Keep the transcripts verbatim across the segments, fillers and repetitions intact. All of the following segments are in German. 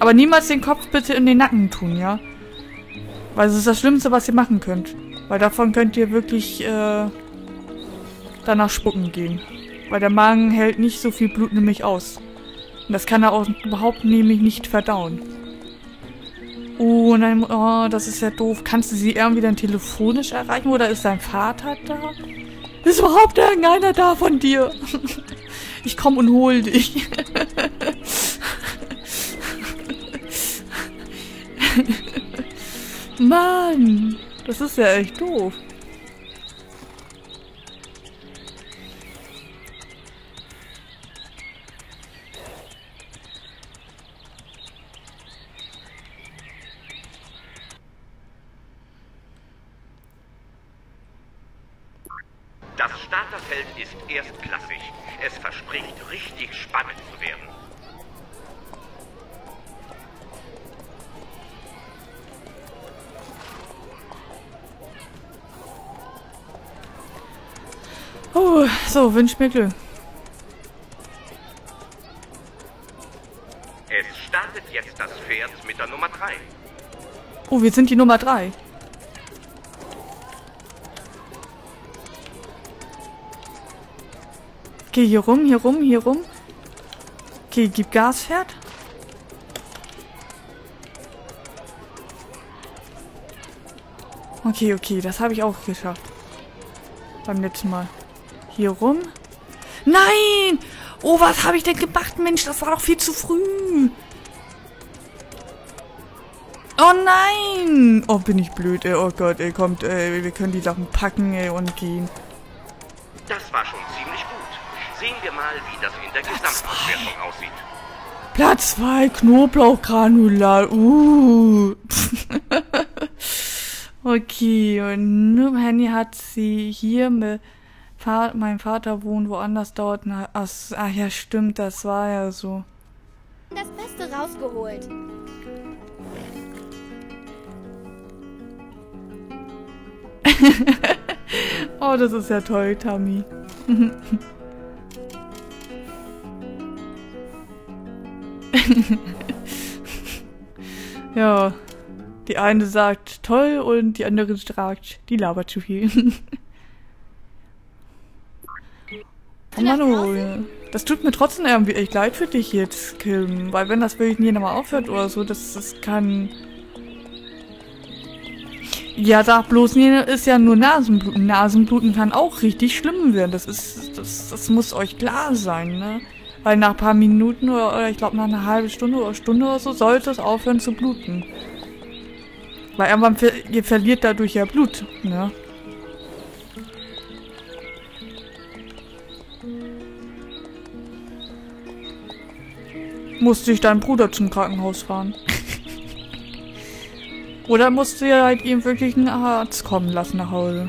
Aber niemals den Kopf bitte in den Nacken tun, ja? Weil es ist das Schlimmste, was ihr machen könnt. Weil davon könnt ihr wirklich äh, danach spucken gehen. Weil der Magen hält nicht so viel Blut nämlich aus. Und das kann er auch überhaupt nämlich nicht verdauen. Oh nein, oh, das ist ja doof. Kannst du sie irgendwie dann telefonisch erreichen oder ist dein Vater da? Ist überhaupt irgendeiner da von dir? Ich komm und hol dich. Mann, das ist ja echt doof. Das Starterfeld ist erstklassig. Es verspricht, richtig spannend zu werden. Oh, so, wünsch mir Glück. Es startet jetzt das Pferd mit der Nummer drei. Oh, wir sind die Nummer drei. Okay, hier rum, hier rum, hier rum. Okay, gib Gas, Pferd. Okay, okay, das habe ich auch geschafft. Beim letzten Mal. Hier rum. Nein! Oh, was habe ich denn gemacht, Mensch? Das war doch viel zu früh. Oh nein! Oh, bin ich blöd, ey. Oh Gott, ey, kommt, ey. Wir können die Sachen packen, ey, und gehen. Das war schon ziemlich gut. Sehen wir mal, wie das in der Gesamtauswertung aussieht. Platz zwei, Knoblauchgranulat. Uh. Okay, und im Handy hat sie hier mit Fa mein Vater wohnt woanders dort. Ach, ach ja, stimmt, das war ja so. Das Beste rausgeholt. Oh, das ist ja toll, Tammy. Ja, die eine sagt toll und die andere sagt, die labert zu viel. Oh Mann, oh, das tut mir trotzdem irgendwie echt leid für dich jetzt, Kim. Weil wenn das wirklich nie nochmal aufhört oder so, das, das kann... Ja, sag bloß, nee, ist ja nur Nasenbluten. Nasenbluten kann auch richtig schlimm werden. Das ist, das, das muss euch klar sein, ne? Weil nach ein paar Minuten oder, oder ich glaube nach einer halben Stunde oder Stunde oder so sollte es aufhören zu bluten. Weil irgendwann ver ihr verliert dadurch ja Blut, ne? Musste ich deinen Bruder zum Krankenhaus fahren. Oder musste ihr halt ihm wirklich einen Arzt kommen lassen nach Hause.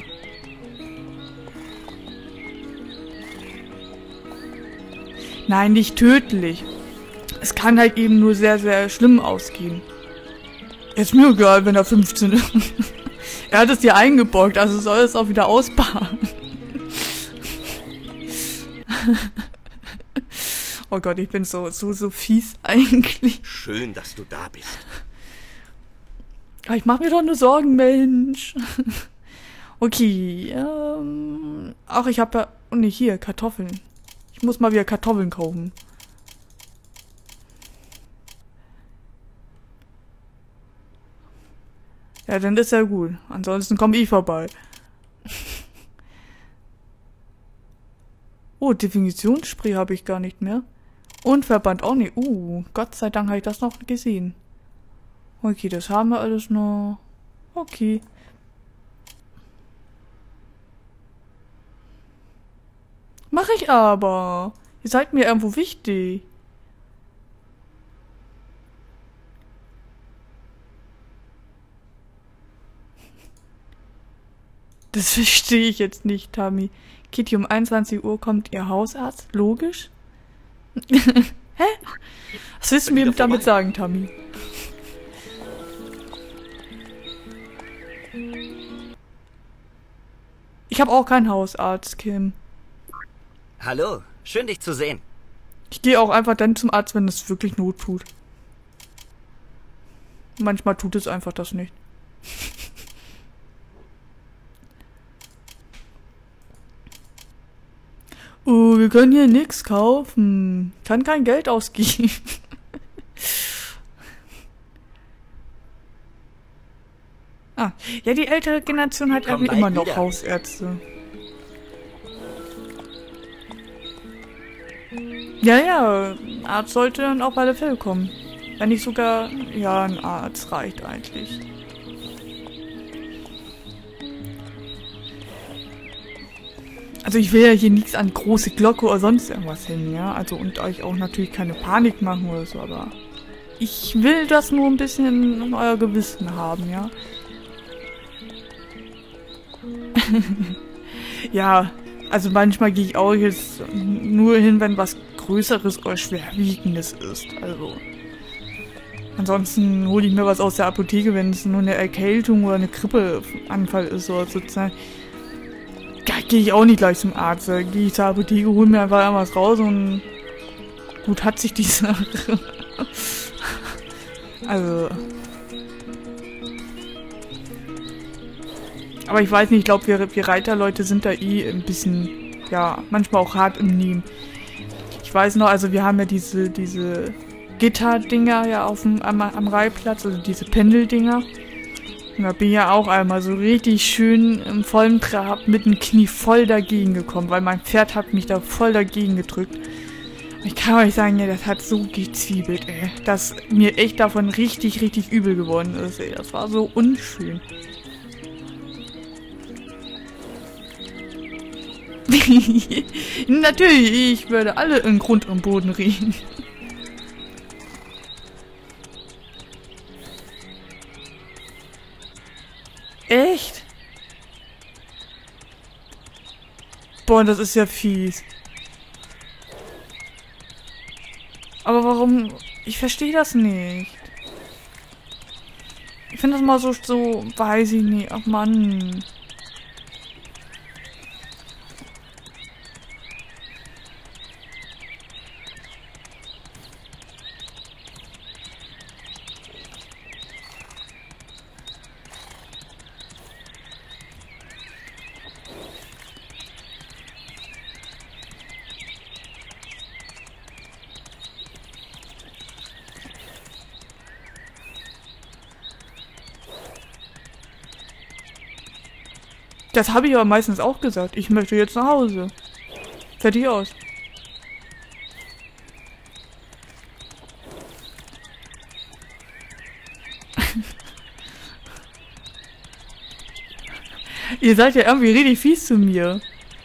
Nein, nicht tödlich. Es kann halt eben nur sehr, sehr schlimm ausgehen. Ist mir egal, wenn er fünfzehn ist. Er hat es dir eingeborgt, also soll es auch wieder ausbaden. Oh Gott, ich bin so, so, so fies eigentlich. Schön, dass du da bist. Ich mach mir doch nur Sorgen, Mensch. Okay, ähm... Ach, ich habe ja... Oh ne, hier, Kartoffeln. Ich muss mal wieder Kartoffeln kaufen. Ja, dann ist ja gut. Ansonsten komme ich vorbei. Oh, Definitionsspray habe ich gar nicht mehr. Und Verband auch nicht. Uh, Gott sei Dank habe ich das noch gesehen. Okay, das haben wir alles noch. Okay. Mach ich aber. Ihr seid mir irgendwo wichtig. Das verstehe ich jetzt nicht, Tammy. Kitty, um einundzwanzig Uhr kommt ihr Hausarzt. Logisch? Hä? Was willst du mir damit sagen, Tammy? Ich habe auch keinen Hausarzt, Kim. Hallo, schön dich zu sehen. Ich gehe auch einfach dann zum Arzt, wenn es wirklich Not tut. Manchmal tut es einfach das nicht. Oh, wir können hier nichts kaufen. Kann kein Geld ausgeben. Ah, ja, die ältere Generation hat irgendwie immer noch wieder Hausärzte. Ja, ja, ein Arzt sollte dann auf alle Fälle kommen. Wenn nicht sogar, ja, ein Arzt reicht eigentlich. Also ich will ja hier nichts an große Glocke oder sonst irgendwas hängen, ja. Also und euch auch natürlich keine Panik machen oder so, aber ich will das nur ein bisschen in euer Gewissen haben, ja. Ja, also manchmal gehe ich auch jetzt nur hin, wenn was Größeres oder Schwerwiegendes ist, also. Ansonsten hole ich mir was aus der Apotheke, wenn es nur eine Erkältung oder eine Grippeanfall ist oder sozusagen. Da gehe ich auch nicht gleich zum Arzt. Da gehe ich zur Apotheke, hole mir einfach irgendwas raus und gut hat sich die Sache. Also. Aber ich weiß nicht, ich glaube, wir, wir Reiterleute sind da eh ein bisschen, ja, manchmal auch hart im Nehmen. Ich weiß noch, also wir haben ja diese, diese Gitterdinger ja auf dem, am, am Reitplatz, also diese Pendeldinger. Und da bin ich ja auch einmal so richtig schön im vollen Trab mit dem Knie voll dagegen gekommen, weil mein Pferd hat mich da voll dagegen gedrückt. Ich kann euch sagen, ja, das hat so gezwiebelt, ey, dass mir echt davon richtig, richtig übel geworden ist, ey. Das war so unschön. Natürlich, ich würde alle in Grund und Boden riechen. Echt? Boah, das ist ja fies. Aber warum? Ich verstehe das nicht. Ich finde das mal so, so, weiß ich nicht. Ach Mann. Das habe ich aber meistens auch gesagt. Ich möchte jetzt nach Hause. Fertig aus. Ihr seid ja irgendwie richtig fies zu mir.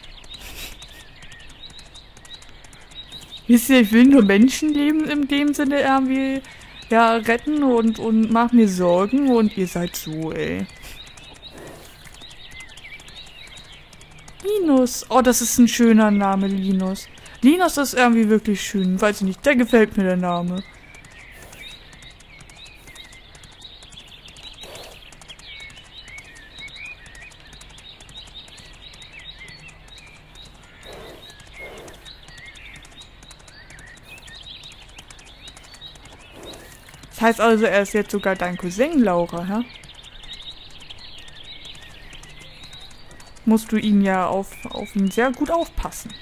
Wisst ihr, ich will nur Menschenleben in dem Sinne irgendwie ja, retten und, und mach mir Sorgen und ihr seid so, ey. Linus. Oh, das ist ein schöner Name, Linus. Linus ist irgendwie wirklich schön. Weiß ich nicht, der gefällt mir, der Name. Das heißt also, er ist jetzt sogar dein Cousin, Laura, hä? Musst du ihn ja auf, auf ihn sehr gut aufpassen.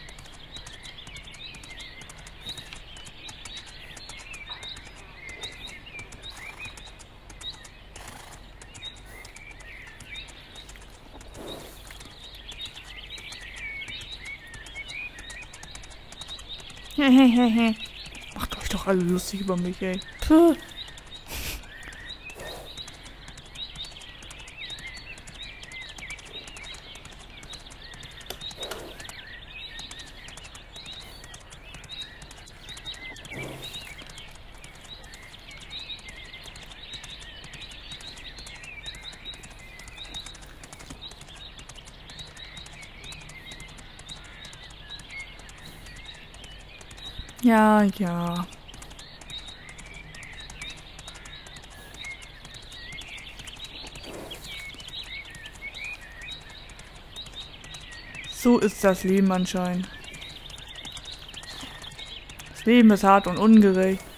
Hehehe. Macht euch doch alle lustig über mich, ey. Puh. Ja, ja. So ist das Leben anscheinend. Das Leben ist hart und ungerecht.